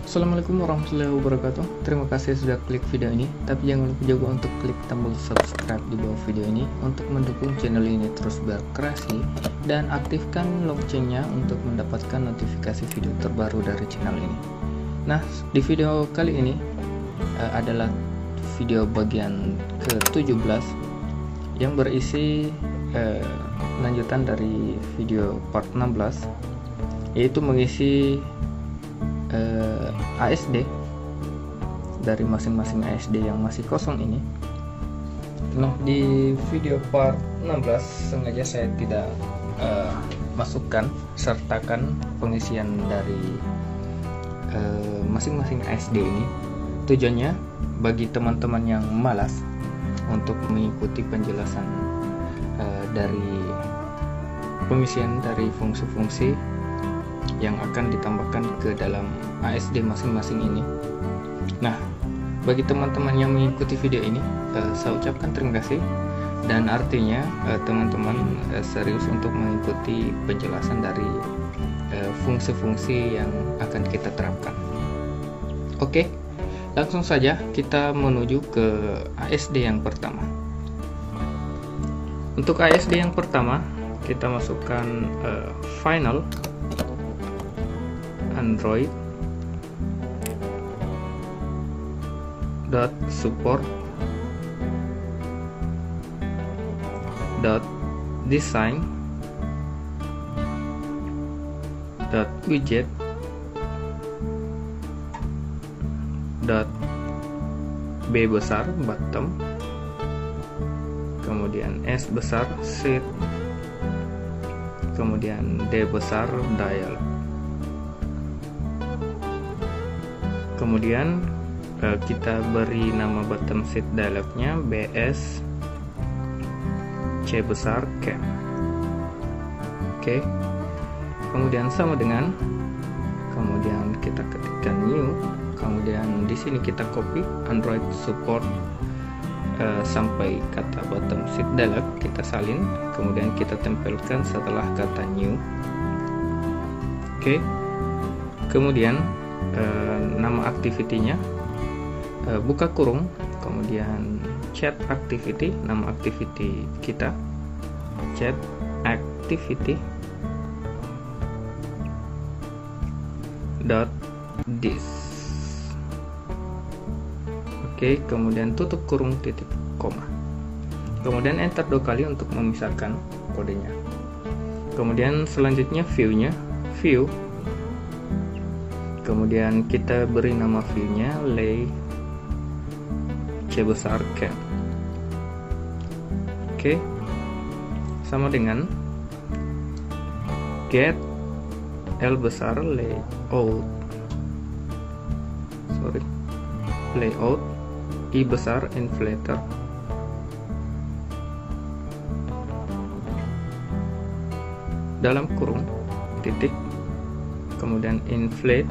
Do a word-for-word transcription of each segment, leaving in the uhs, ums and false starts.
Assalamualaikum warahmatullahi wabarakatuh. Terima kasih sudah klik video ini. Tapi jangan lupa juga untuk klik tombol subscribe di bawah video ini untuk mendukung channel ini terus berkreasi, dan aktifkan loncengnya untuk mendapatkan notifikasi video terbaru dari channel ini. Nah, di video kali ini uh, adalah video bagian ke tujuh belas yang berisi uh, lanjutan dari video part enam belas, yaitu mengisi Uh, A S D dari masing-masing A S D yang masih kosong ini. Nah, di video part enam belas sengaja saya tidak uh, masukkan sertakan pengisian dari masing-masing uh, A S D ini. Tujuannya bagi teman-teman yang malas untuk mengikuti penjelasan uh, dari pengisian dari fungsi-fungsi yang akan ditambahkan ke dalam A S D masing-masing ini. Nah, bagi teman-teman yang mengikuti video ini, uh, saya ucapkan terima kasih, dan artinya teman-teman uh, uh, serius untuk mengikuti penjelasan dari fungsi-fungsi uh, yang akan kita terapkan. Oke, langsung saja kita menuju ke A S D yang pertama. Untuk A S D yang pertama, kita masukkan uh, final Android dot support dot design dot widget dot B besar bottom, kemudian S besar seat, kemudian D besar dial. Kemudian uh, kita beri nama bottom sheet dialognya B S C besar cam. Oke, okay. Kemudian sama dengan, kemudian kita ketikkan new, kemudian di sini kita copy Android support uh, sampai kata bottom sheet dialog, kita salin, kemudian kita tempelkan setelah kata new. Oke, okay. Kemudian Uh, nama activity-nya uh, buka kurung, kemudian chat activity, nama activity kita chat activity dot this. Oke, okay, kemudian tutup kurung titik koma, kemudian enter dua kali untuk memisahkan kodenya. Kemudian selanjutnya view-nya view, kemudian kita beri nama view-nya lay C besar cam. Oke, okay. Sama dengan get L besar layout, sorry layout, I besar inflator, dalam kurung titik, kemudian inflate,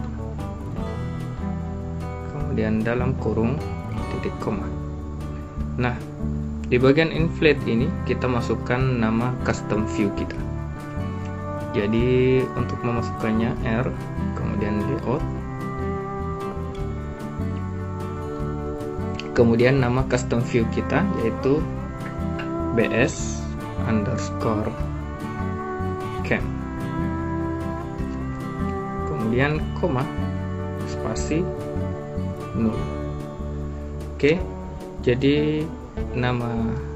kemudian dalam kurung titik koma. Nah, di bagian inflate ini kita masukkan nama custom view kita. Jadi untuk memasukkannya R, kemudian layout, kemudian nama custom view kita yaitu B S underscore cam, kemudian koma spasi nol. Oke, jadi nama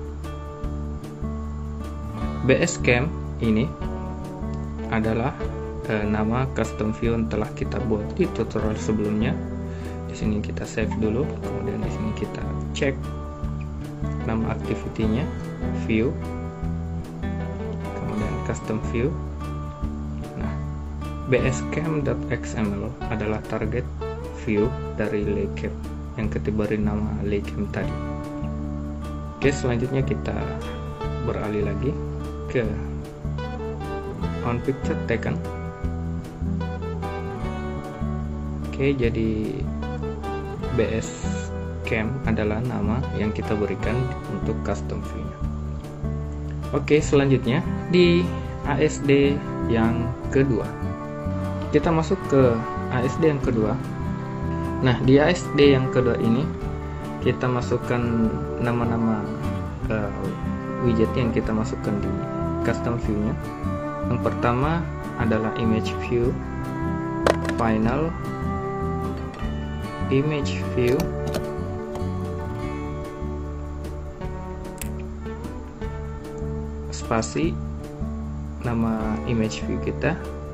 B S Cam ini adalah eh, nama custom view yang telah kita buat di tutorial sebelumnya. Di sini kita save dulu, kemudian di sini kita cek nama activity-nya view, kemudian custom view. Nah, B S Cam dot X M L adalah target view dari laycam yang kita beri nama laycam tadi. Oke, selanjutnya kita beralih lagi ke on picture taken. Oke, jadi B S Cam adalah nama yang kita berikan untuk custom view-nya. Oke, selanjutnya di A S D yang kedua, kita masuk ke A S D yang kedua. Nah, di A S D yang kedua ini kita masukkan nama-nama uh, widget yang kita masukkan di custom view-nya. Yang pertama adalah image view, final, image view, spasi nama image view kita,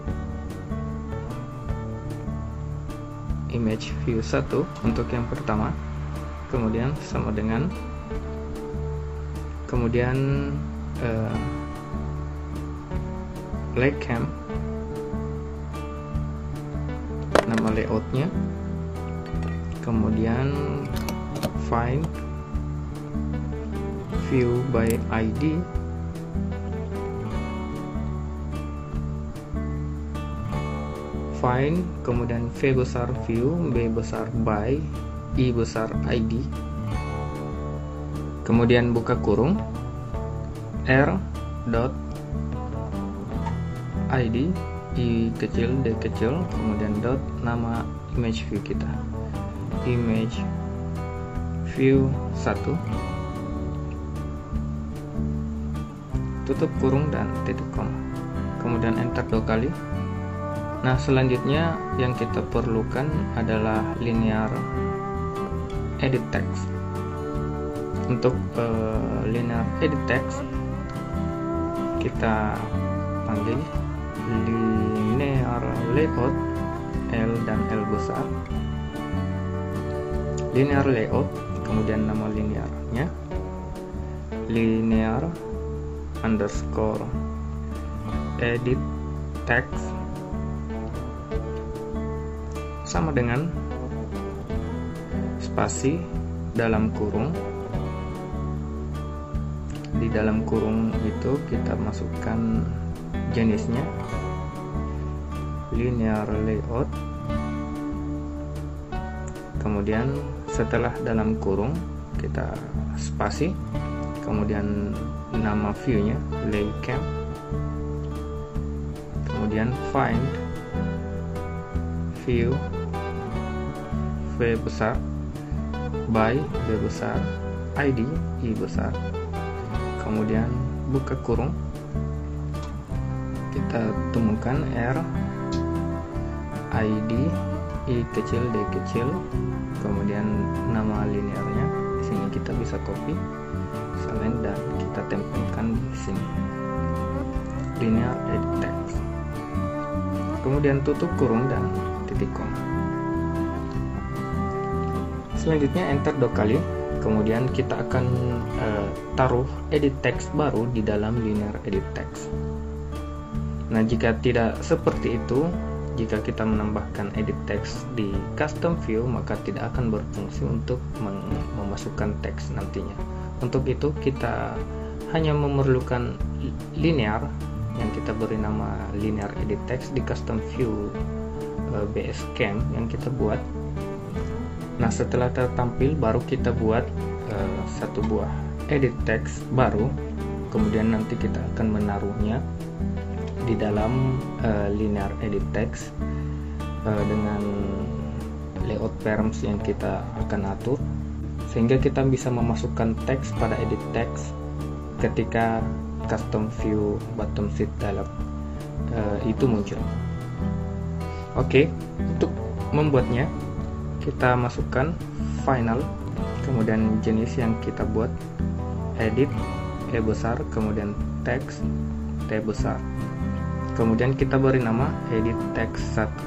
image view satu untuk yang pertama, kemudian sama dengan, kemudian uh, laycam, nama layoutnya, kemudian find view by I D, find, kemudian V besar view, B besar by, I besar I D, kemudian buka kurung, R dot I D, I kecil, D kecil, kemudian dot nama image view kita, image view satu, tutup kurung dan titik koma, kemudian enter dua kali. Nah, selanjutnya yang kita perlukan adalah linear edit text. Untuk uh, linear edit text kita panggil linear layout, L dan L besar, linear layout, kemudian nama linearnya linear underscore edit text sama dengan spasi dalam kurung, di dalam kurung itu kita masukkan jenisnya linear layout, kemudian setelah dalam kurung kita spasi, kemudian nama viewnya laycam, kemudian find view V besar, by B besar, I D I besar, kemudian buka kurung, kita temukan R I D I kecil, D kecil, kemudian nama linearnya. Di sini kita bisa copy, select dan kita tempelkan di sini linear edit text, kemudian tutup kurung dan titik koma. Selanjutnya enter dua kali, kemudian kita akan uh, taruh edit text baru di dalam linear edit text. Nah, jika tidak seperti itu, jika kita menambahkan edit text di custom view, maka tidak akan berfungsi untuk mem memasukkan teks nantinya. Untuk itu kita hanya memerlukan linear yang kita beri nama linear edit text di custom view uh, Basecamp yang kita buat. Nah, setelah tertampil baru kita buat uh, satu buah edit text baru, kemudian nanti kita akan menaruhnya di dalam uh, linear edit text uh, dengan layout params yang kita akan atur, sehingga kita bisa memasukkan teks pada edit text ketika custom view bottom sheet dialog uh, itu muncul. Oke, untuk membuatnya kita masukkan final, kemudian jenis yang kita buat edit, E besar, kemudian text, T besar, kemudian kita beri nama edit text satu,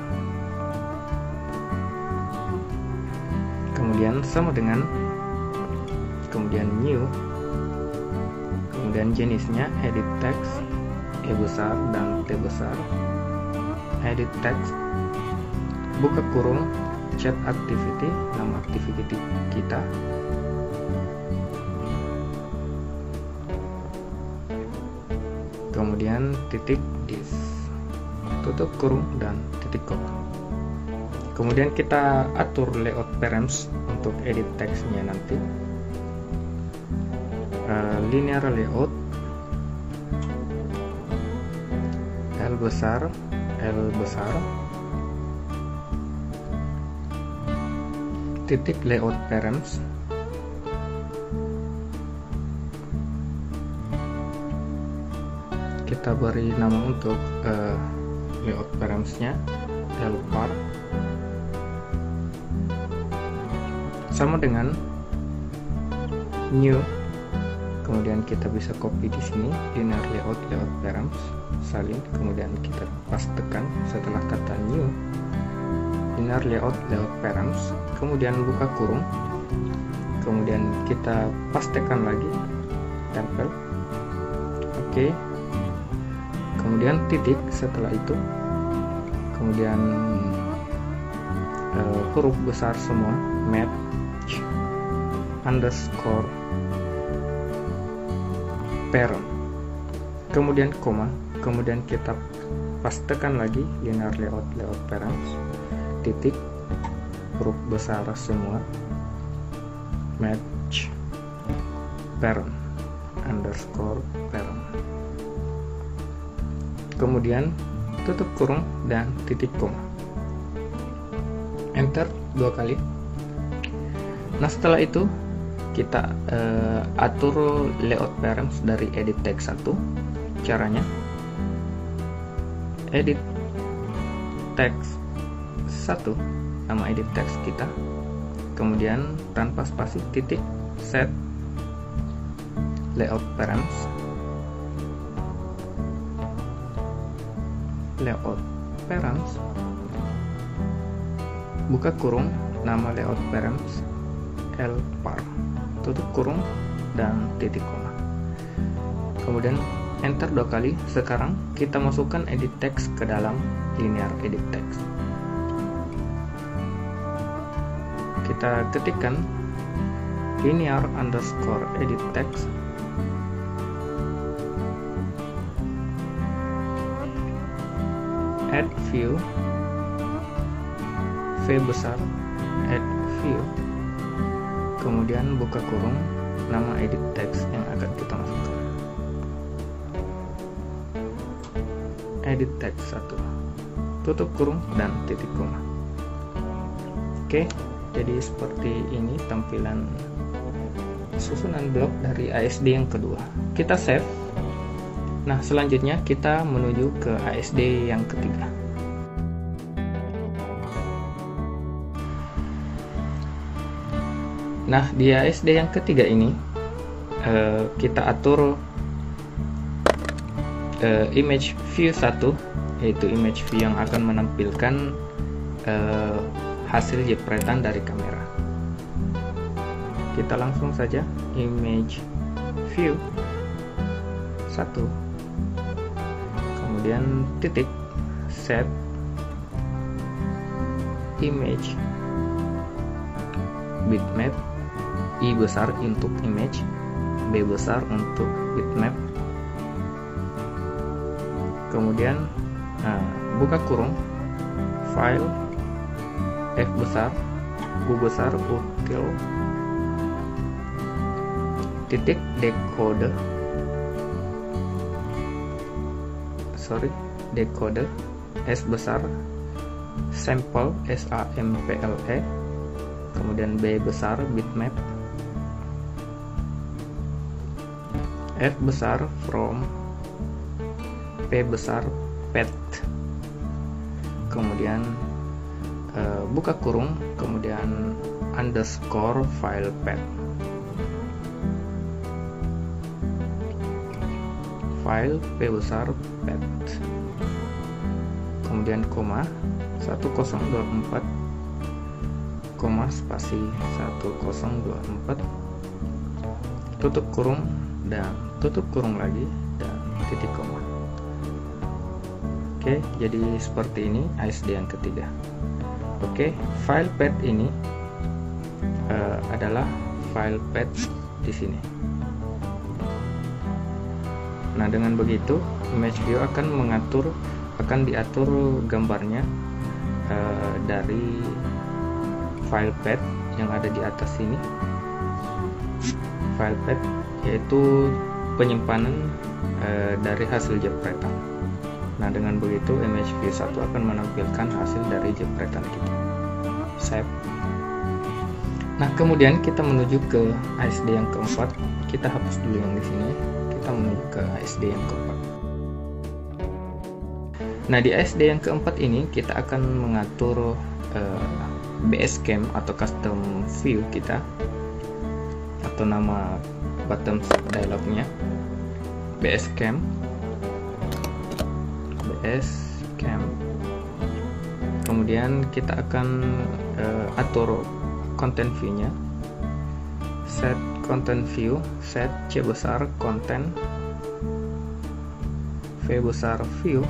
kemudian sama dengan, kemudian new, kemudian jenisnya edit text, E besar dan T besar, edit text, buka kurung, chat activity, nama activity kita, kemudian titik dis, tutup kurung dan titik koma. Kemudian kita atur layout params untuk edit text-nya nanti. Uh, linear layout L besar, L besar, titik layout params. Kita beri nama untuk uh, layout paramsnya lpar, sama dengan new. Kemudian kita bisa copy di sini linear layout layout params salin, kemudian kita pastekan setelah kata new linear layout layout params, kemudian buka kurung, kemudian kita pastekan lagi, tempel. Oke, kemudian titik setelah itu, kemudian uh, huruf besar semua, match underscore parent, kemudian koma, kemudian kita pastekan lagi linear layout layout params, titik, huruf besar semua, match parent underscore parent, kemudian tutup kurung dan titik koma, enter dua kali. Nah, setelah itu kita uh, atur layout params dari edit text satu. Caranya edit text satu, nama edit text kita, kemudian tanpa spasi, titik, set layout params, layout params, buka kurung, nama layout params lpar, tutup kurung dan titik koma, kemudian enter dua kali. Sekarang kita masukkan edit text ke dalam linear edit text. Kita ketikkan linear underscore edit text, add view, V besar, add view, kemudian buka kurung, nama edit text yang akan kita masukkan, edit text satu, tutup kurung dan titik koma. Oke, jadi seperti ini tampilan susunan blok dari A S D yang kedua. Kita save. Nah, selanjutnya kita menuju ke A S D yang ketiga. Nah, di A S D yang ketiga ini uh, kita atur uh, image view satu, yaitu image view yang akan menampilkan uh, hasil jepretan dari kamera. Kita langsung saja image view satu, kemudian titik, set image bitmap, I besar untuk image, B besar untuk bitmap, kemudian nah, buka kurung, file, F besar, U besar, ukil, titik, decode, sorry, decode, S besar, sample, S A M P L E, kemudian B besar, bitmap, F besar, from, P besar, path, kemudian uh, buka kurung, kemudian underscore file path, file P besar, path, kemudian koma, seribu dua puluh empat, koma spasi seribu dua puluh empat, tutup kurung dan tutup kurung lagi dan titik koma. Oke, jadi seperti ini A S D yang ketiga. Oke, file path ini uh, adalah file path di sini. Nah, dengan begitu image view akan mengatur akan diatur gambarnya uh, dari file path yang ada di atas sini. File path yaitu penyimpanan uh, dari hasil jepretan. Nah, dengan begitu image view satu akan menampilkan hasil dari jepretan kita. Save. Nah, kemudian kita menuju ke A S D yang keempat. Kita hapus dulu yang di sini. Kita menuju ke A S D yang keempat. Nah, di A S D yang keempat ini kita akan mengatur uh, Basecamp atau custom view kita, atau nama bottom dialognya Basecamp. Basecamp. Kemudian kita akan uh, atur content view-nya. Set content view, set C besar content, V besar view.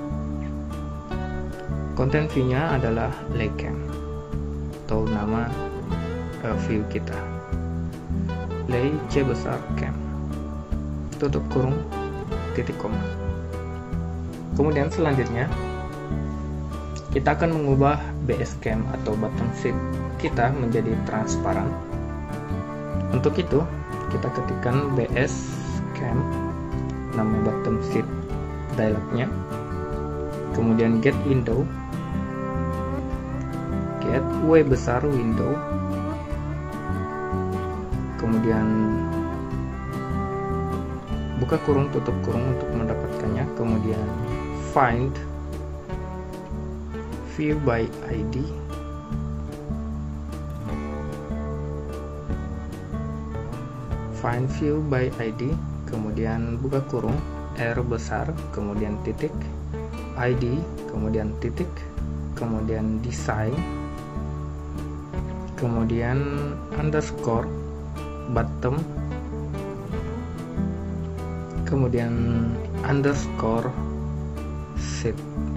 Content view-nya adalah Laycam atau nama uh, view kita. Lay C besar cam, tutup kurung, titik koma. Kemudian selanjutnya kita akan mengubah Basecamp atau bottom sheet kita menjadi transparan. Untuk itu kita ketikkan Basecamp, nama bottom sheet dialognya, kemudian get window, get W besar window, kemudian buka kurung tutup kurung untuk mendapatkannya, kemudian find view by I D, find view by I D, kemudian buka kurung R besar, kemudian titik I D, kemudian titik, kemudian design, kemudian underscore bottom, kemudian underscore sheet.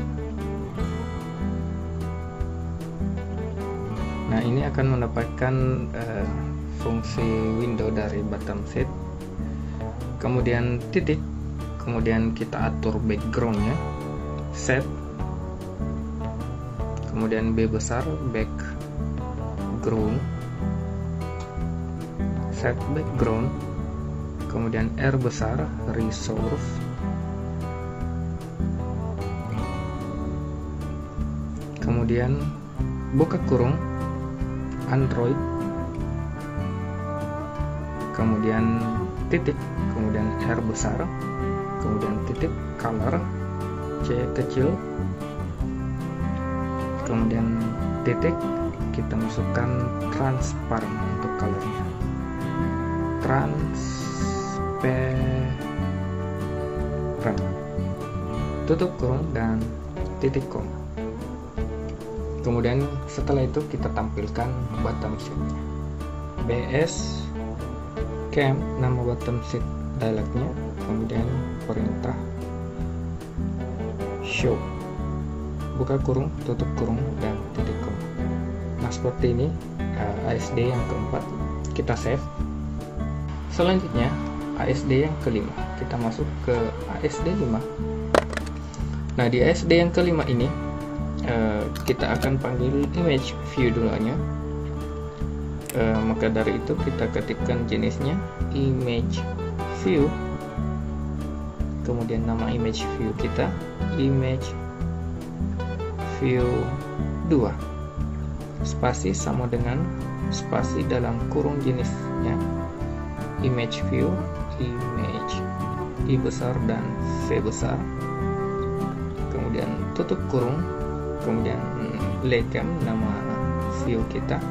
Nah, ini akan mendapatkan uh, fungsi window dari bottom sheet. Kemudian titik, kemudian kita atur backgroundnya, set, kemudian B besar background, set background, kemudian R besar resource, kemudian buka kurung Android, kemudian titik, kemudian R besar, kemudian titik color C kecil, kemudian titik, kita masukkan transparan untuk colornya, transparent, tutup kurung dan titik koma. Kemudian setelah itu kita tampilkan bottom sheet-nya. Basecamp, nama bottom sheet dialognya, kemudian perintah show, buka kurung, tutup kurung, dan titik koma. Nah, seperti ini uh, A S D yang keempat. Kita save. Selanjutnya A S D yang kelima. Kita masuk ke A S D lima. Nah, di A S D yang kelima ini Uh, kita akan panggil image view dulunya. Uh, maka dari itu kita ketikkan jenisnya image view, kemudian nama image view kita image view dua, spasi sama dengan spasi dalam kurung jenisnya image view, image I besar dan V besar, kemudian tutup kurung, kemudian Laycam, nama view kita,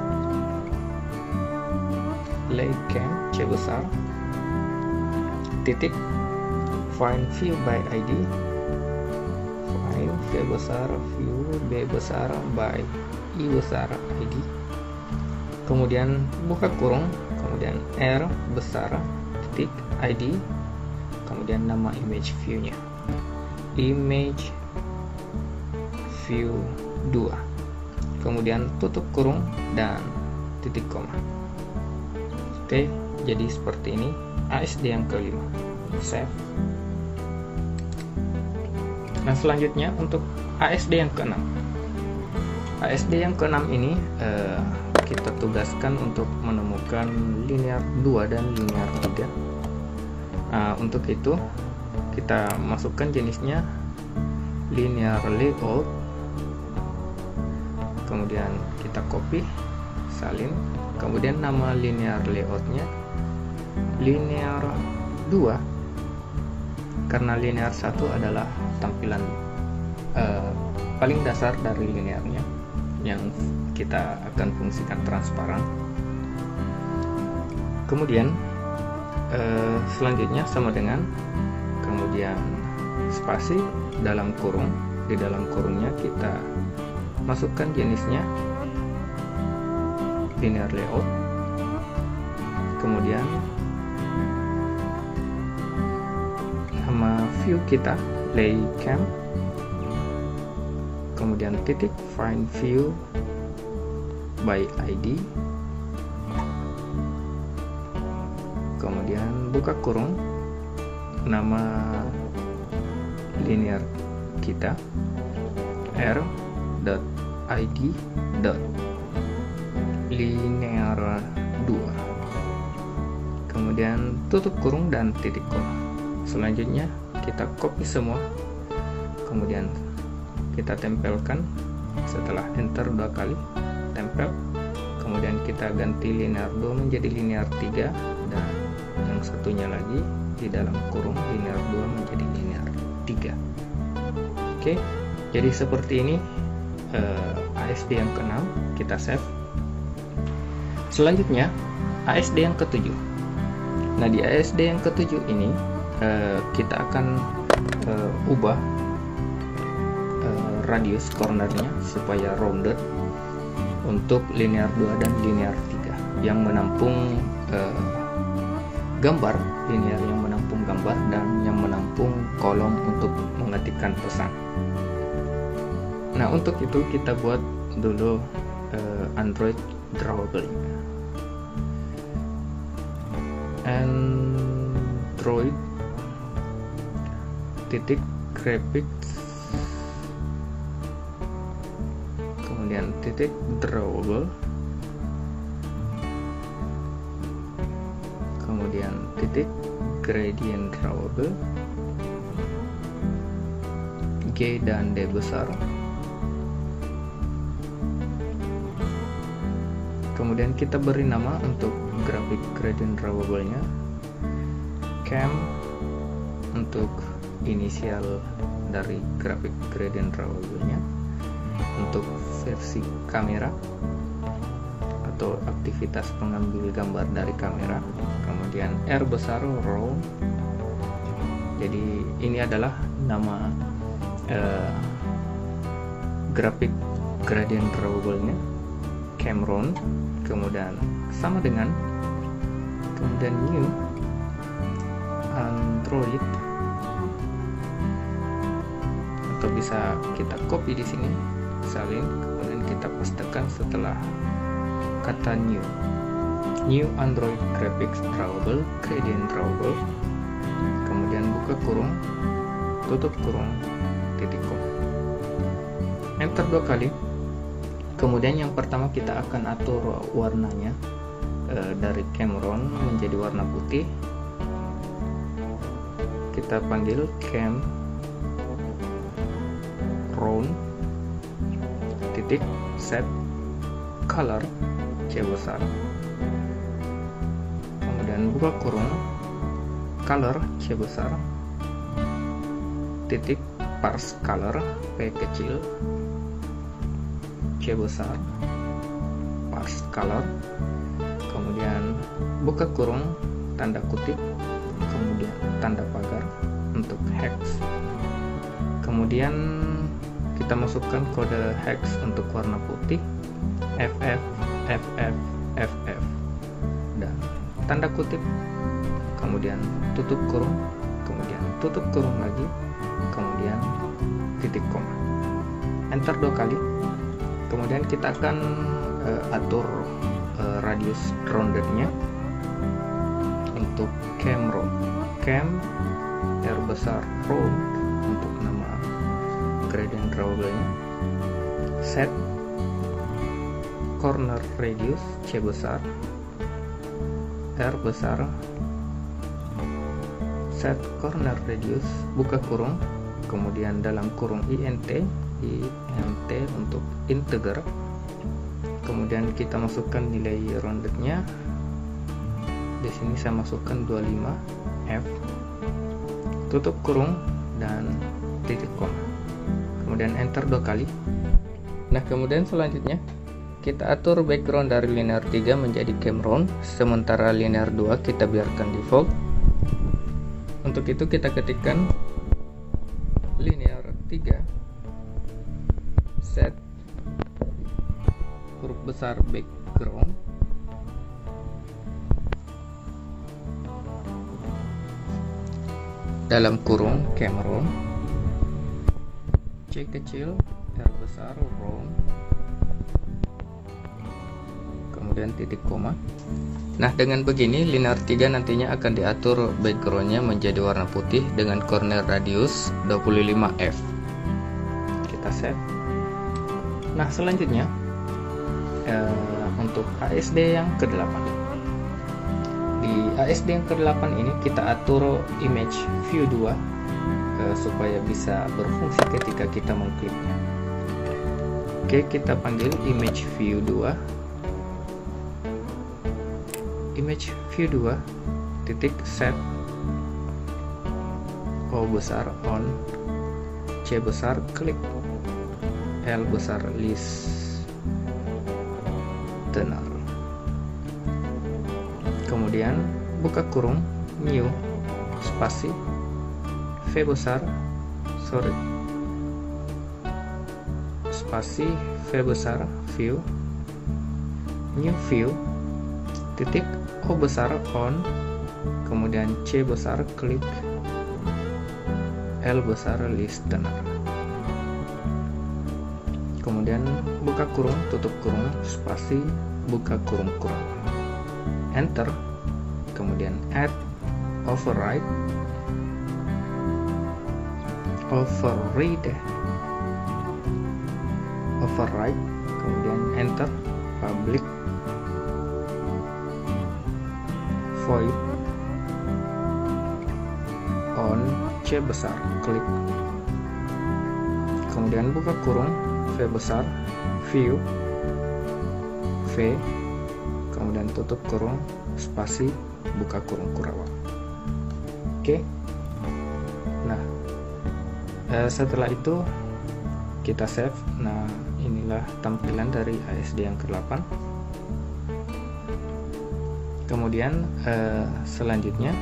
Laycam C besar, titik, find view by I D, find V besar view B besar by I besar I D, kemudian buka kurung, kemudian R besar, titik I D, kemudian nama image view-nya, image view dua, kemudian tutup kurung dan titik koma. Oke, jadi seperti ini A S D yang kelima. Save. Nah, selanjutnya untuk A S D yang keenam. A S D yang keenam ini eh, kita tugaskan untuk menemukan linear dua dan linear tiga. Nah, untuk itu kita masukkan jenisnya linear layout, kemudian kita copy salin. Kemudian nama linear layoutnya linear dua, karena linear satu adalah tampilan uh, paling dasar dari linearnya yang kita akan fungsikan transparan. Kemudian uh, selanjutnya sama dengan kemudian spasi dalam kurung, di dalam kurungnya kita masukkan jenisnya linear layout, kemudian nama view kita lay cam, kemudian titik find view by I D, kemudian buka kurung, nama linear kita r dot I D dot linear dua, kemudian tutup kurung dan titik koma. Selanjutnya kita copy semua, kemudian kita tempelkan. Setelah enter dua kali, tempel, kemudian kita ganti linear dua menjadi linear tiga, dan yang satunya lagi di dalam kurung linear dua menjadi linear tiga. Oke, jadi seperti ini eh, A S D yang keenam, kita save. Selanjutnya A S D yang ketujuh. Nah, di A S D yang ketujuh ini uh, kita akan uh, ubah uh, radius cornernya supaya rounded untuk linear dua dan linear tiga yang menampung uh, gambar, linear yang menampung gambar dan yang menampung kolom untuk mengetikkan pesan. Nah, untuk itu kita buat dulu uh, Android drawable. Android titik graphics, kemudian titik drawable, kemudian titik gradient drawable, G dan D besar, kemudian kita beri nama untuk grafik gradient drawable-nya cam, untuk inisial dari grafik gradient drawable-nya, untuk versi kamera atau aktivitas pengambil gambar dari kamera, kemudian R besar raw. Jadi ini adalah nama eh, grafik gradient drawable-nya, Camron, kemudian sama dengan kemudian new Android, atau bisa kita copy di sini, salin, kemudian kita pastekan setelah kata new, new Android graphics drawable, gradient drawable, kemudian buka kurung, tutup kurung, titik koma, enter dua kali. Kemudian yang pertama kita akan atur warnanya e, dari Camron menjadi warna putih. Kita panggil Camron titik set color C besar, kemudian buka kurung, color C besar, titik parse color P kecil, C besar, parse color, kemudian buka kurung, tanda kutip, kemudian tanda pagar untuk hex, kemudian kita masukkan kode hex untuk warna putih F F F F F F dan tanda kutip, kemudian tutup kurung, kemudian tutup kurung lagi, kemudian titik koma, enter dua kali. Kemudian kita akan uh, atur uh, radius roundednya untuk Camron, cam R besar round untuk nama gradient drawable-nya, set corner radius C besar, R besar, set corner radius, buka kurung, kemudian dalam kurung int, int untuk integer, kemudian kita masukkan nilai roundednya. Di sini saya masukkan dua puluh lima F, tutup kurung dan titik koma, kemudian enter dua kali. Nah, kemudian selanjutnya kita atur background dari linear tiga menjadi cameron, sementara linear dua kita biarkan default. Untuk itu kita ketikkan linear tiga set huruf besar background dalam kurung cameron, C kecil R besar round, kemudian titik koma. Nah, dengan begini linear tiga nantinya akan diatur backgroundnya menjadi warna putih dengan corner radius dua puluh lima F. Kita save. Nah, selanjutnya eh, untuk A S D yang kedelapan. Di A S D yang kedelapan ini kita atur image view dua eh, supaya bisa berfungsi ketika kita mengkliknya. Oke, kita panggil image view dua. Image view dua titik set O besar on, C besar klik, L besar listener. Kemudian buka kurung new spasi V besar sorry spasi V besar view new view titik O besar on, kemudian C besar klik, L besar listener. Kemudian buka kurung, tutup kurung, spasi, buka kurung kurung, enter. Kemudian add override, override, override, kemudian enter, public void on C besar klik, kemudian buka kurung V besar view V, kemudian tutup kurung spasi, buka kurung kurawal. Oke. Nah, eh, setelah itu kita save. Nah, inilah tampilan dari A S D yang kedelapan. Kemudian eh, selanjutnya,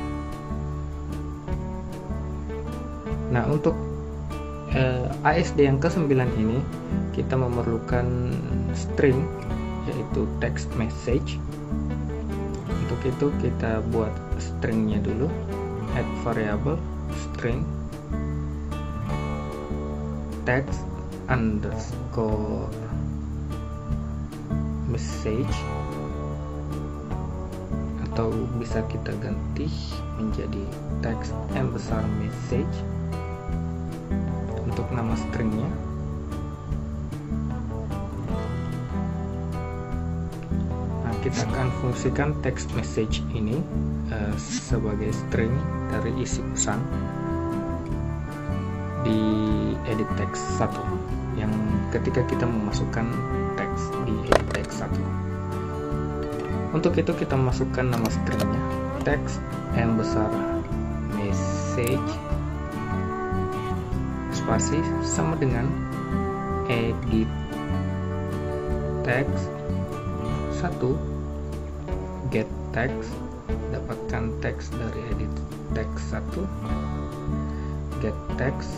nah untuk eh, A S D yang kesembilan ini kita memerlukan string, yaitu text message. Untuk itu kita buat stringnya dulu, add variable string text underscore message, atau bisa kita ganti menjadi text M besar message untuk nama stringnya. Nah, kita akan fungsikan text message ini uh, sebagai string dari isi pesan di edit text satu, yang ketika kita memasukkan teks di edit text satu. Untuk itu kita masukkan nama stringnya, text M besar message spasi sama dengan edit text satu, get text, dapatkan teks dari edit text satu, get text,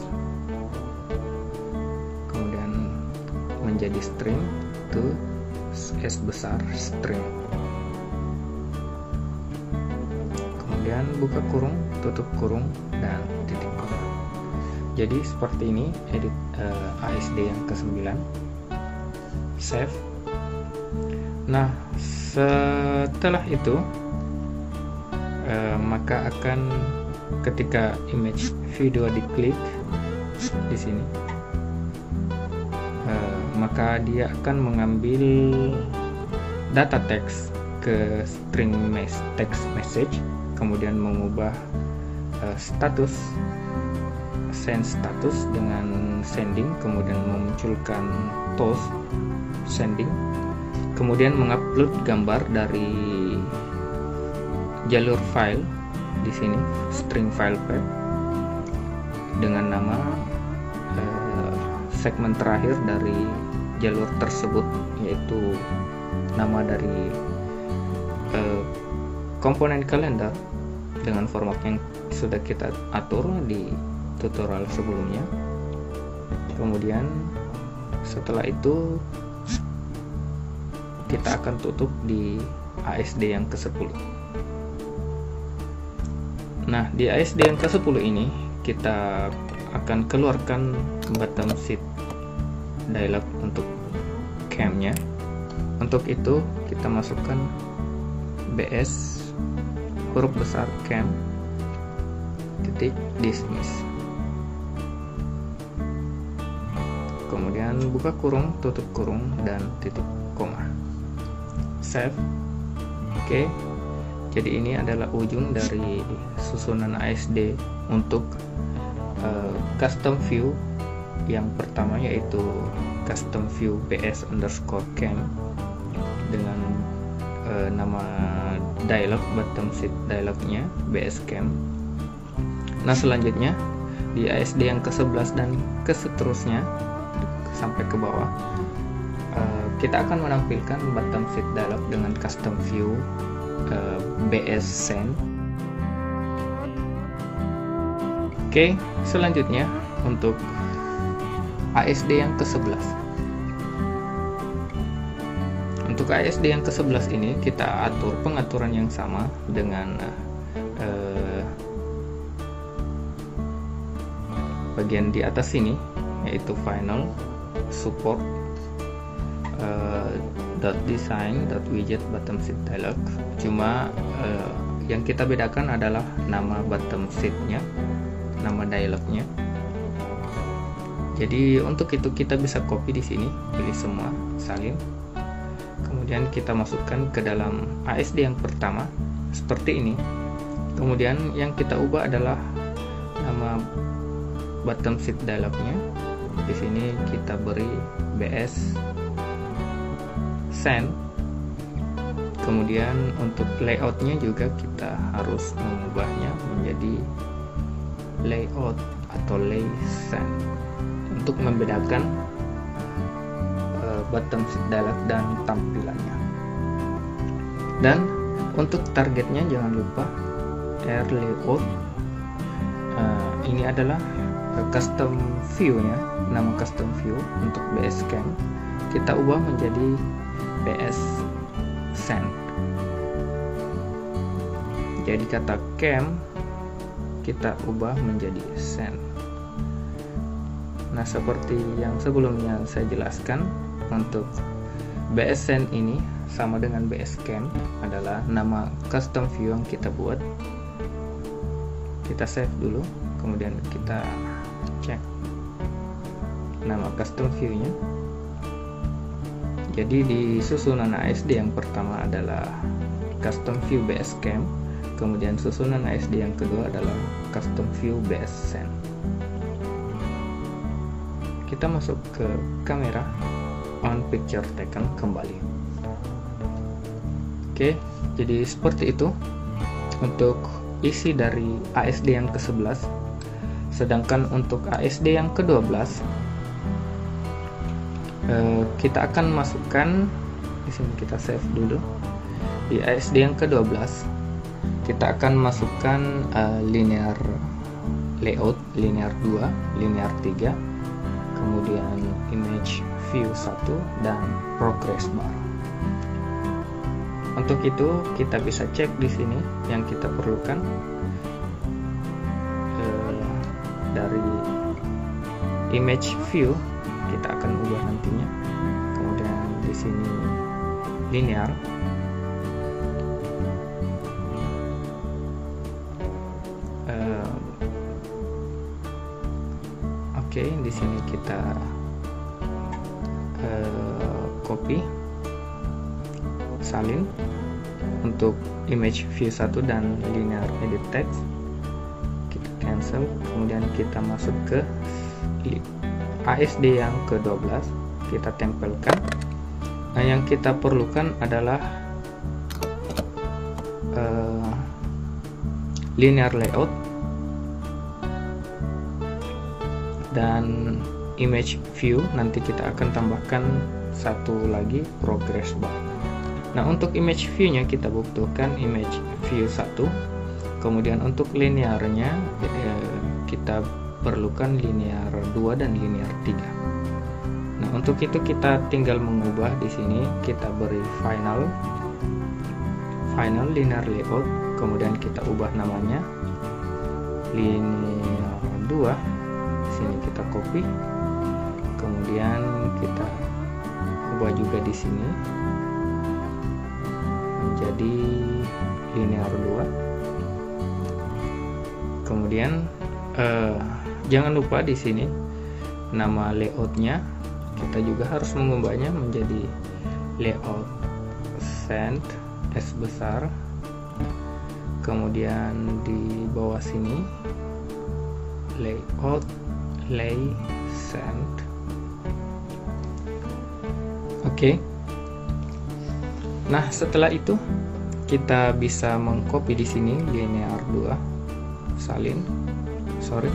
kemudian menjadi string to S besar string. Kemudian buka kurung, tutup kurung, dan titik koma. Jadi seperti ini edit uh, A S D yang kesembilan. Save. Nah, setelah itu uh, maka akan ketika image video diklik di sini, uh, maka dia akan mengambil data teks ke string mes text message, kemudian mengubah uh, status send status dengan sending, kemudian memunculkan toast sending, kemudian mengupload gambar dari jalur file di sini, string file path dengan nama eh, segmen terakhir dari jalur tersebut, yaitu nama dari eh, komponen kalender dengan format yang sudah kita atur di tutorial sebelumnya. Kemudian setelah itu kita akan tutup di A S D yang ke sepuluh. Nah, di A S D yang ke sepuluh ini kita akan keluarkan bottom sheet dialog untuk cam-nya. Untuk itu kita masukkan B S huruf besar cam titik dismiss, kemudian buka kurung, tutup kurung, dan titik koma, save. Oke, jadi ini adalah ujung dari susunan A S D untuk uh, custom view yang pertama, yaitu custom view B S underscore cam dengan uh, nama dialog bottom sheet dialognya B S cam. Nah, selanjutnya di A S D yang ke sebelas dan ke seterusnya sampai ke bawah, uh, kita akan menampilkan bottom sheet dialog dengan custom view uh, B S scene. Oke, selanjutnya untuk A S D yang ke sebelas. Untuk A S D yang ke sebelas ini kita atur pengaturan yang sama dengan uh, bagian di atas sini, yaitu final support uh, dot design dot widget bottom sheet dialog. Cuma uh, yang kita bedakan adalah nama bottom sheet-nya, nama dialognya. Jadi untuk itu kita bisa copy di sini, pilih semua, salin. Kemudian kita masukkan ke dalam A S D yang pertama seperti ini. Kemudian yang kita ubah adalah nama bottom sheet dialognya. Di sini kita beri B S scene. Kemudian untuk layoutnya juga kita harus mengubahnya menjadi layout atau lay scene untuk membedakan uh, bottom sheet dialog dan tampilannya. Dan untuk targetnya jangan lupa R layout. Uh, ini adalah custom view nya, nama custom view untuk B S cam kita ubah menjadi B S scene. Jadi kata cam kita ubah menjadi scene. Nah, seperti yang sebelumnya saya jelaskan, untuk B S scene ini sama dengan B S cam, adalah nama custom view yang kita buat. Kita save dulu, kemudian kita cek nama custom view nya. Jadi di susunan A S D yang pertama adalah custom view B S cam, kemudian susunan A S D yang kedua adalah custom view B S scene. Kita masuk ke kamera, on picture taken kembali. Oke, jadi seperti itu untuk isi dari A S D yang ke sebelas. Sedangkan untuk A S D yang ke dua belas eh, kita akan masukkan di sini, kita save dulu. Di A S D yang ke dua belas kita akan masukkan eh, linear layout, linear dua, linear tiga, kemudian image view satu, dan progress bar. Untuk itu kita bisa cek di sini yang kita perlukan. Dari image view kita akan ubah nantinya. Kemudian di sini linear. Uh, Oke, okay, di sini kita uh, copy, salin untuk image view satu dan linear edit text. Cancel, kemudian kita masuk ke A S D yang ke dua belas, kita tempelkan Nah, yang kita perlukan adalah uh, linear layout dan image view. Nanti kita akan tambahkan satu lagi progress bar. Nah, untuk image view nya kita butuhkan image view satu, kemudian untuk linearnya eh, kita perlukan linear dua dan linear tiga. Nah, untuk itu kita tinggal mengubah di sini, kita beri final final linear layout, kemudian kita ubah namanya linear dua. Di sini kita copy, kemudian kita ubah juga di sini menjadi linear dua. Kemudian eh, jangan lupa di sini nama layoutnya kita juga harus mengubahnya menjadi layout cent S besar, kemudian di bawah sini layout lay cent. Oke. Nah, setelah itu kita bisa mengcopy di sini linear dua salin sorry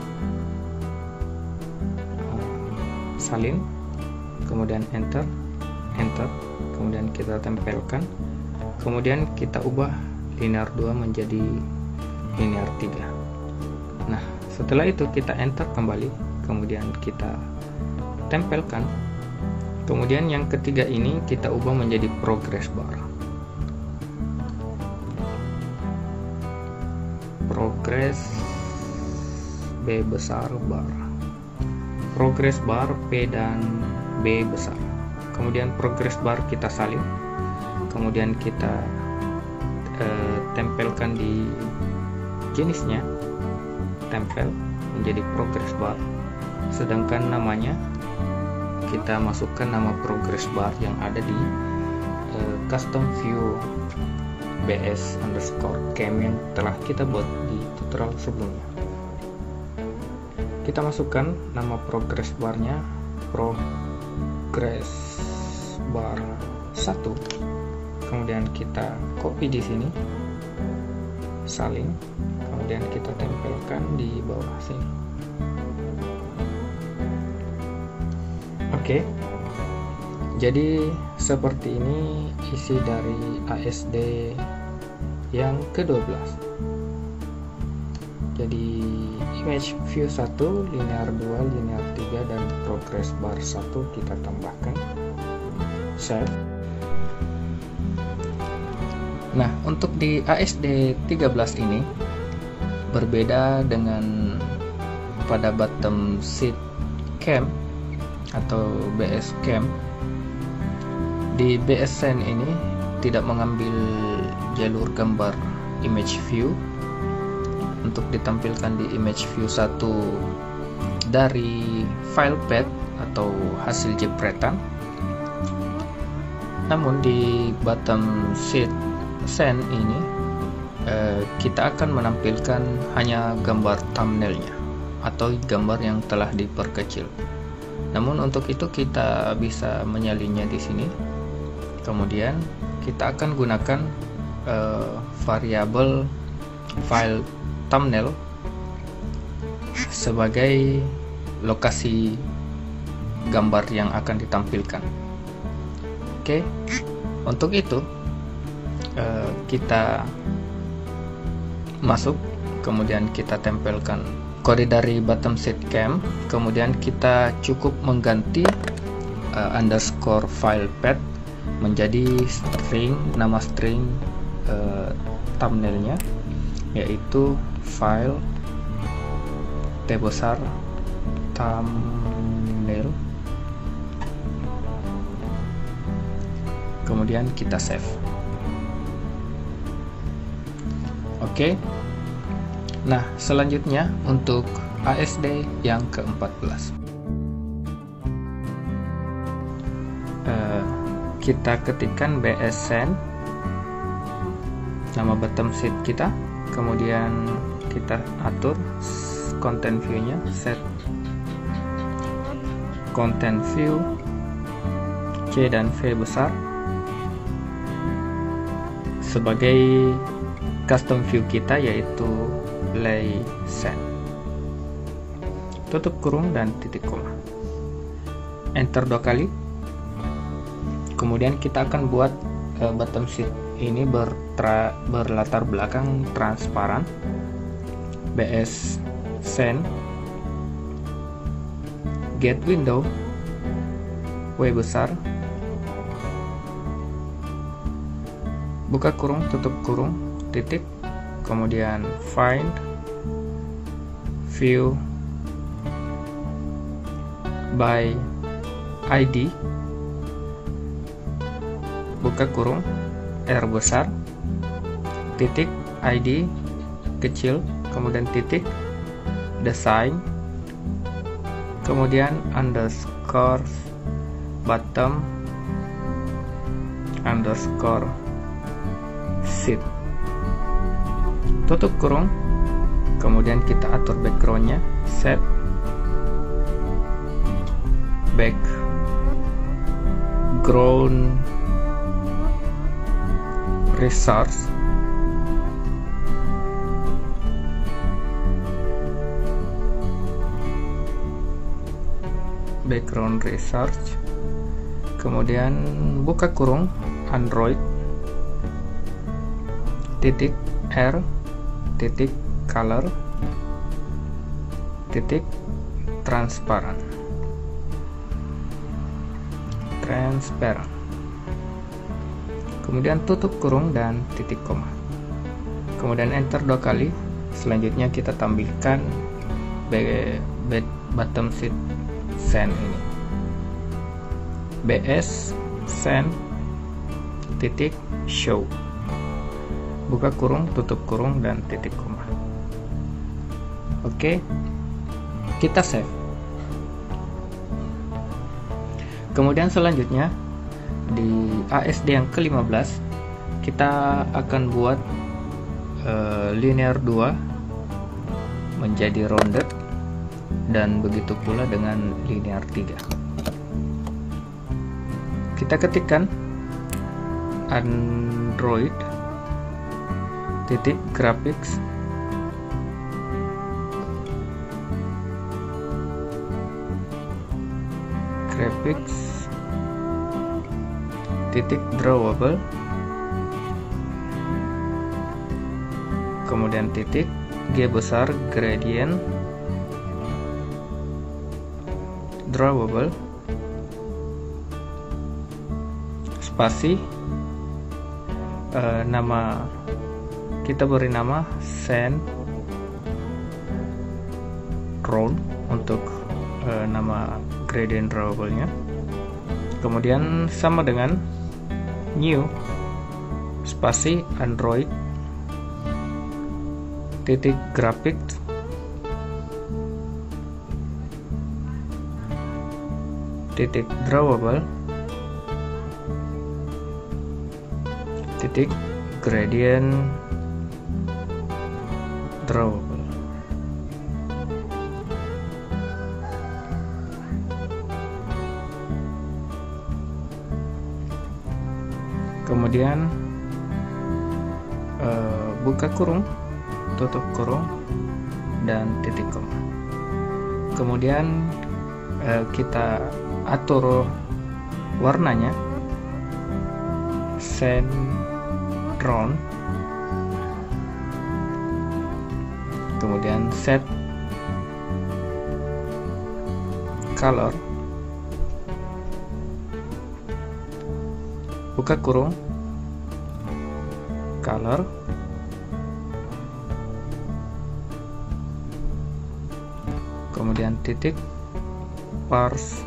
salin, kemudian enter enter kemudian kita tempelkan, kemudian kita ubah linear dua menjadi linear tiga. Nah, setelah itu kita enter kembali, kemudian kita tempelkan, kemudian yang ketiga ini kita ubah menjadi progress bar. Progress B besar bar, progress bar P dan B besar. Kemudian progress bar kita salin, kemudian kita eh, tempelkan di jenisnya, tempel menjadi progress bar, sedangkan namanya kita masukkan nama progress bar yang ada di eh, custom view bs underscore cam yang telah kita buat di tutorial sebelumnya. Kita masukkan nama progress barnya progress bar satu, kemudian kita copy di sini, salin, kemudian kita tempelkan di bawah sini. Oke, jadi seperti ini isi dari A S D yang ke dua belas. Jadi image view satu, linear dua, linear tiga, dan progress bar satu kita tambahkan. Save. Nah, untuk di A S D tiga belas ini berbeda dengan pada bottom sheet cam atau B S cam. Di B S Scene ini tidak mengambil jalur gambar image view untuk ditampilkan di image view satu dari file path atau hasil jepretan. Namun di bottom sheet scene ini eh, kita akan menampilkan hanya gambar thumbnailnya atau gambar yang telah diperkecil. Namun untuk itu kita bisa menyalinnya di sini. Kemudian kita akan gunakan eh, variabel file thumbnail sebagai lokasi gambar yang akan ditampilkan. Oke, untuk itu eh, kita masuk, kemudian kita tempelkan kode dari bottom sheet cam, kemudian kita cukup mengganti uh, underscore file path menjadi string, nama string uh, thumbnailnya yaitu file T besar thumbnail, kemudian kita save. Oke. Nah, selanjutnya untuk A S D yang ke empat belas. Uh, kita ketikkan B S Scene, nama bottom sheet kita, kemudian kita atur content view-nya, set content view, C dan V besar sebagai custom view kita, yaitu lay cell. Tutup kurung dan titik koma. Enter dua kali. Kemudian kita akan buat uh, bottom sheet ini bertra, berlatar belakang transparan. B S Send, get window, W besar, buka kurung, tutup kurung, titik, kemudian find, view by I D, buka kurung, R besar, titik, I D kecil, kemudian titik, design, kemudian underscore bottom underscore sheet, tutup kurung, kemudian kita atur backgroundnya, set background resource, background research, kemudian buka kurung, Android, titik R, titik color, titik transparan, transparent, kemudian tutup kurung dan titik koma, kemudian enter dua kali. Selanjutnya kita tampilkan bottom sheet send ini, B S send titik show, buka kurung, tutup kurung dan titik koma. Oke, kita save. Kemudian selanjutnya di A S D yang ke lima belas kita akan buat uh, linear dua menjadi rounded, dan begitu pula dengan linear tiga. Kita ketikkan Android titik graphics graphics titik drawable, kemudian titik G besar gradient drawable, spasi, uh, nama kita beri nama send round untuk uh, nama gradient drawable nya, kemudian sama dengan new spasi Android titik graphics titik drawable titik gradient drawable. Kemudian uh, buka kurung, tutup kurung dan titik koma. Kemudian uh, kita atur warnanya, send round, kemudian set color, buka kurung, color, kemudian titik parse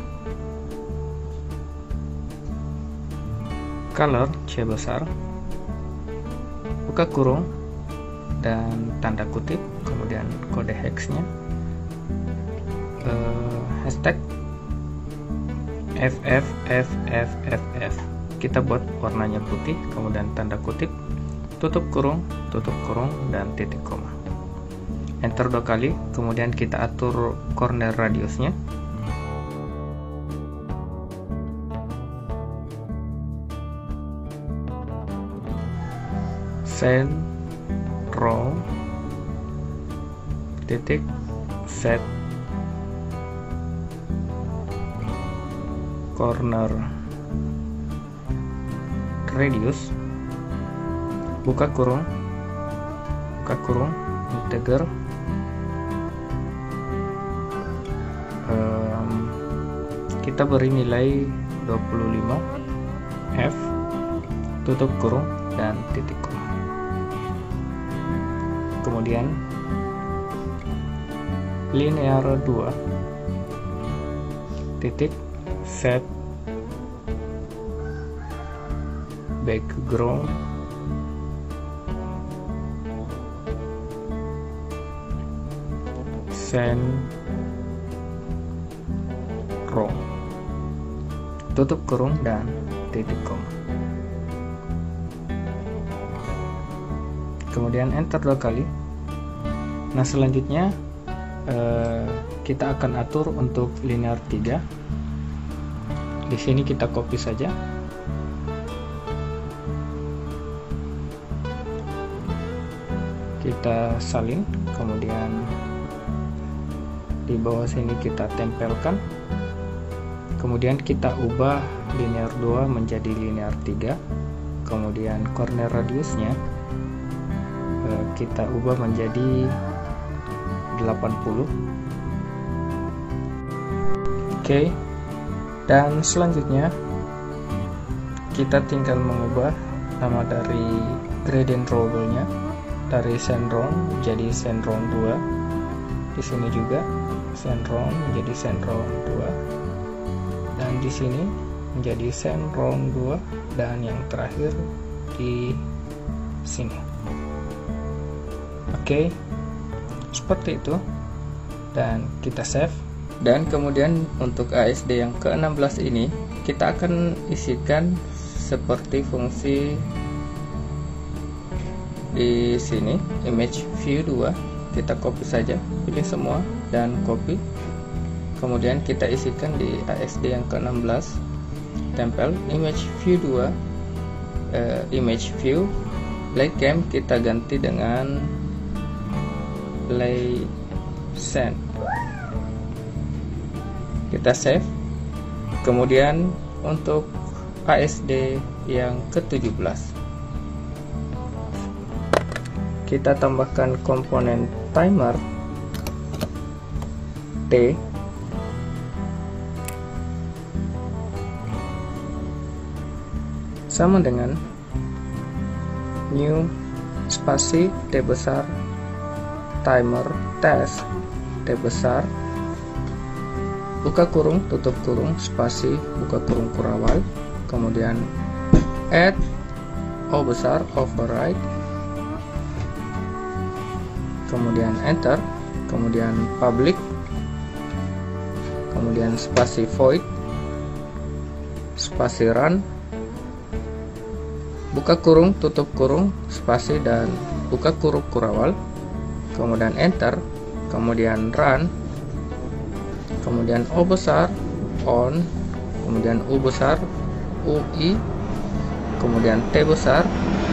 color C besar, buka kurung dan tanda kutip, kemudian kode hexnya, uh, hashtag F F F F F F, kita buat warnanya putih, kemudian tanda kutip, tutup kurung, tutup kurung dan titik koma. Enter dua kali, kemudian kita atur corner radiusnya, send row titik set corner radius buka kurung buka kurung integer um, kita beri nilai dua puluh lima F, tutup kurung dan titik koma. Kemudian linear dua titik set background send row, tutup kurung dan titik koma. Kemudian enter dua kali. Nah, selanjutnya eh, kita akan atur untuk linear tiga. Di sini kita copy saja. Kita salin, kemudian di bawah sini kita tempelkan. Kemudian kita ubah linear dua menjadi linear tiga. Kemudian corner radiusnya eh, kita ubah menjadi delapan puluh. Oke. Dan selanjutnya kita tinggal mengubah nama dari gradient row-nya dari send row jadi send row dua. Di sini juga send row menjadi send row dua. Dan di sini menjadi send row dua dan yang terakhir di sini. Oke. Seperti itu. Dan kita save. Dan kemudian untuk A S D yang ke enam belas ini kita akan isikan seperti fungsi di sini image view dua. Kita copy saja, pilih semua dan copy. Kemudian kita isikan di A S D yang ke enam belas, tempel image view dua, uh, image view play cam kita ganti dengan play send. Kita save. Kemudian untuk A S D yang ke tujuh belas kita tambahkan komponen timer T sama dengan new spasi T besar timer test T besar buka kurung tutup kurung spasi buka kurung kurawal, kemudian add O besar override, kemudian enter, kemudian public, kemudian spasi void spasi run buka kurung tutup kurung spasi dan buka kurung kurawal, kemudian enter, kemudian run, kemudian O besar on, kemudian U besar U I, kemudian T besar,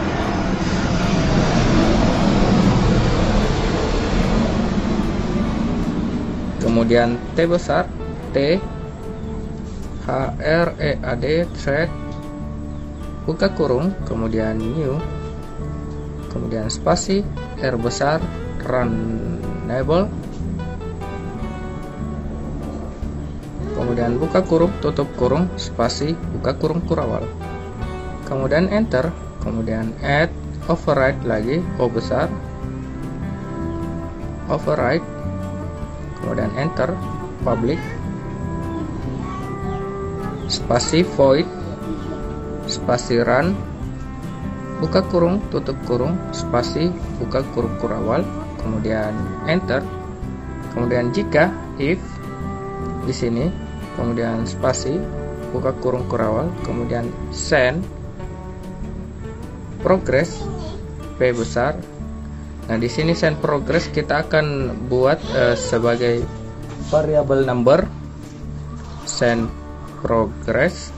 kemudian T besar T H R E A D thread buka kurung, kemudian new, kemudian spasi R besar runnable, kemudian buka kurung tutup kurung spasi buka kurung kurawal, kemudian enter, kemudian add override lagi O besar override, kemudian enter, public spasi void spasi run buka kurung tutup kurung spasi buka kurung kurawal, kemudian enter, kemudian jika if di sini, kemudian spasi buka kurung kurawal, kemudian send progress P besar. Nah, di sini send progress kita akan buat uh, sebagai variable number send progress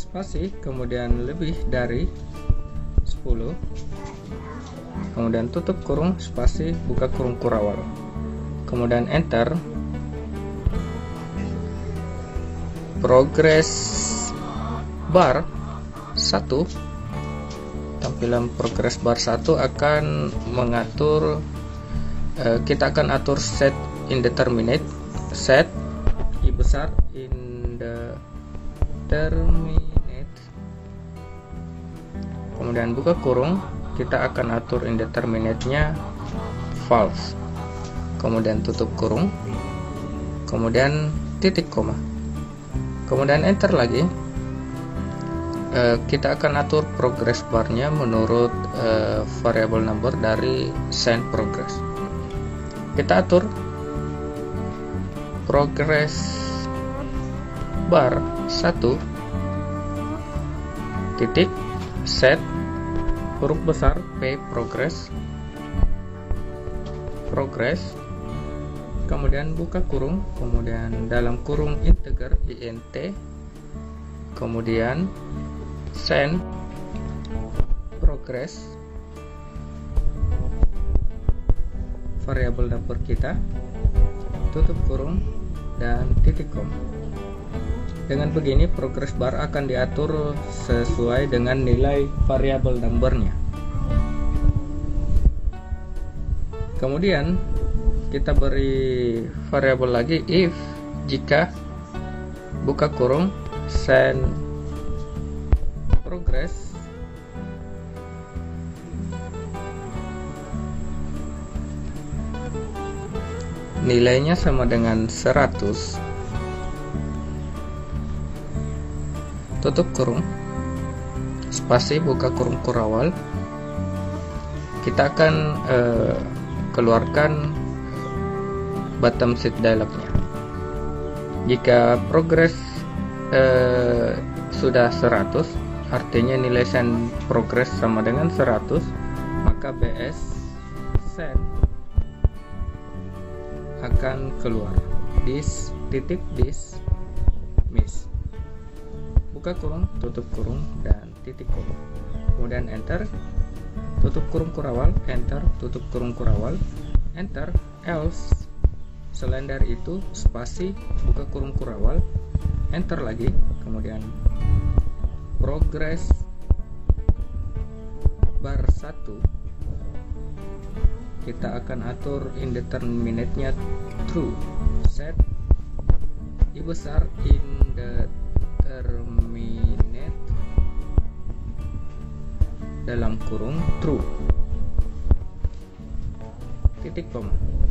spasi, kemudian lebih dari sepuluh, kemudian tutup kurung, spasi, buka kurung kurawal, kemudian enter. Progress bar satu, tampilan progress bar satu akan mengatur, uh, kita akan atur set indeterminate, set i besar indeterminate, kemudian buka kurung, kita akan atur indeterminate-nya false, kemudian tutup kurung, kemudian titik koma, kemudian enter lagi. Uh, kita akan atur progress bar-nya menurut uh, variable number dari send progress. Kita atur progress bar satu titik set huruf besar P progress progress, kemudian buka kurung, kemudian dalam kurung integer int, kemudian send progress variabel number kita, tutup kurung dan titik koma. Dengan begini progress bar akan diatur sesuai dengan nilai variabel numbernya. Kemudian kita beri variabel lagi if jika buka kurung send progress nilainya sama dengan seratus, tutup kurung, spasi, buka kurung kurawal. Kita akan uh, keluarkan bottom sheet dialognya. Jika progress uh, sudah seratus, artinya nilai send progress sama dengan seratus, maka bs send akan keluar this titik this miss, buka kurung, tutup kurung dan titik koma, kemudian enter, tutup kurung kurawal, enter, tutup kurung kurawal, enter, else selain dari itu spasi, buka kurung kurawal, enter lagi, kemudian progress bar satu kita akan atur indeterminate-nya true, set i besar indeterminate dalam kurung true, titik koma,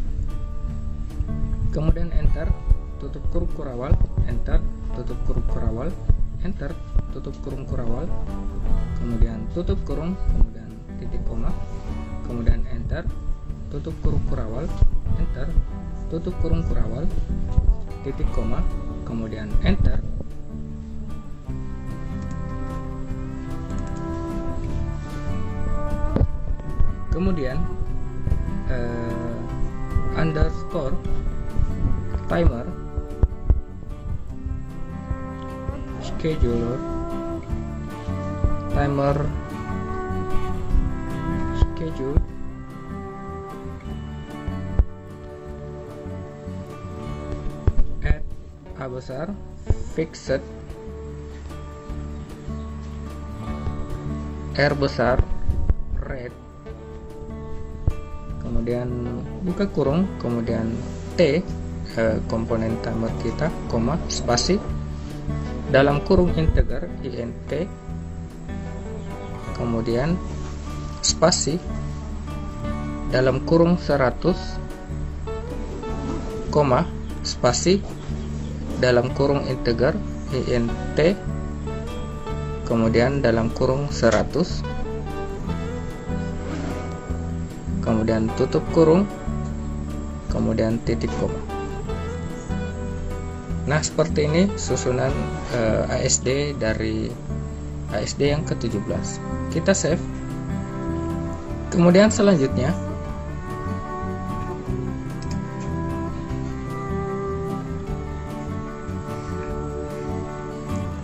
kemudian enter, tutup kurung kurawal, enter, tutup kurung kurawal, enter, tutup kurung kurawal, kemudian tutup kurung, kemudian titik koma, kemudian enter, tutup kurung kurawal, enter, tutup kurung kurawal, titik koma, kemudian enter. Kemudian uh, underscore timer scheduler timer schedule add a besar fixed R besar red, kemudian buka kurung, kemudian T eh, komponen timer kita, koma, spasi, dalam kurung integer int, kemudian spasi, dalam kurung seratus, koma, spasi, dalam kurung integer int, kemudian dalam kurung seratus, kemudian tutup kurung, kemudian titik koma. Nah, seperti ini susunan uh, A S D dari A S D yang ke tujuh belas. Kita save. Kemudian selanjutnya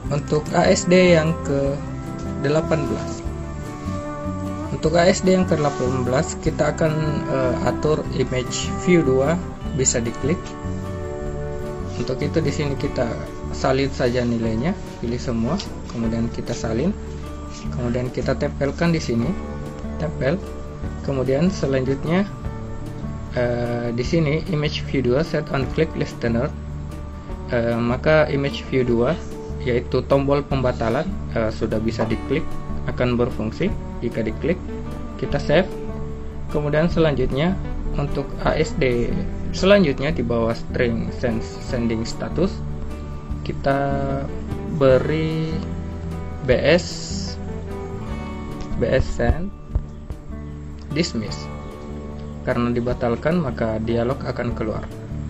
untuk A S D yang ke delapan belas. Untuk A S D yang ke delapan belas kita akan uh, atur image view dua, bisa diklik. Untuk itu di sini kita salin saja nilainya, pilih semua, kemudian kita salin, kemudian kita tempelkan di sini, tempel. Kemudian selanjutnya uh, di sini image view dua set on click listener, uh, maka image view dua yaitu tombol pembatalan uh, sudah bisa diklik, akan berfungsi jika diklik. Kita save. Kemudian selanjutnya untuk A S D selanjutnya di bawah string sending status kita beri bs bs send dismiss. Karena dibatalkan maka dialog akan keluar.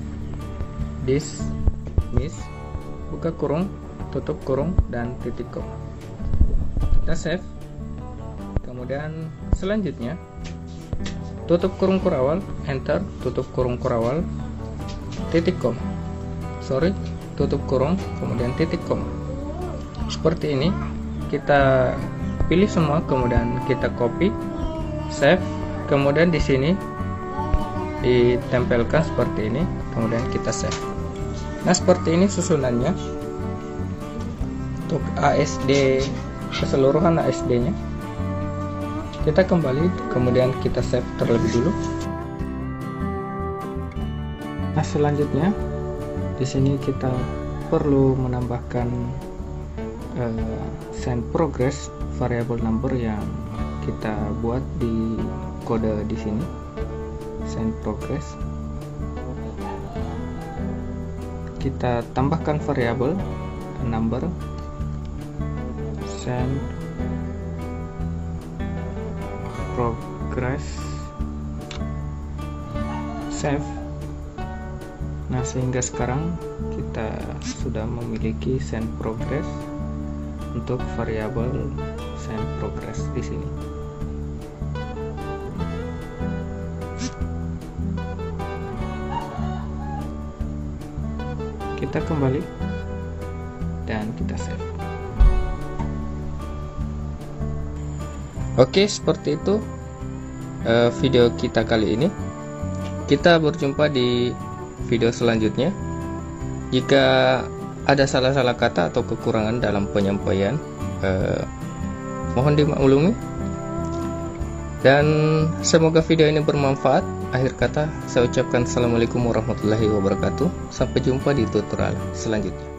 Dismiss, buka kurung, tutup kurung, dan titik koma. Kita save. Kemudian selanjutnya tutup kurung kurawal, enter, tutup kurung kurawal, titik koma. Sorry, tutup kurung, kemudian titik koma. Seperti ini. Kita pilih semua, kemudian kita copy, save, kemudian di sini ditempelkan seperti ini, kemudian kita save. Nah, seperti ini susunannya untuk A S D, keseluruhan A S D-nya. Kita kembali, kemudian kita save terlebih dulu. Nah, selanjutnya di sini kita perlu menambahkan uh, send progress variable number yang kita buat di kode di sini. Send progress. Kita tambahkan variabel number send progress, save. Nah, sehingga sekarang kita sudah memiliki send progress untuk variabel send progress di sini. Kita kembali dan kita save. Oke, seperti itu uh, video kita kali ini. Kita berjumpa di video selanjutnya. Jika ada salah-salah kata atau kekurangan dalam penyampaian, uh, mohon dimaklumi. Dan semoga video ini bermanfaat. Akhir kata, saya ucapkan assalamualaikum warahmatullahi wabarakatuh. Sampai jumpa di tutorial selanjutnya.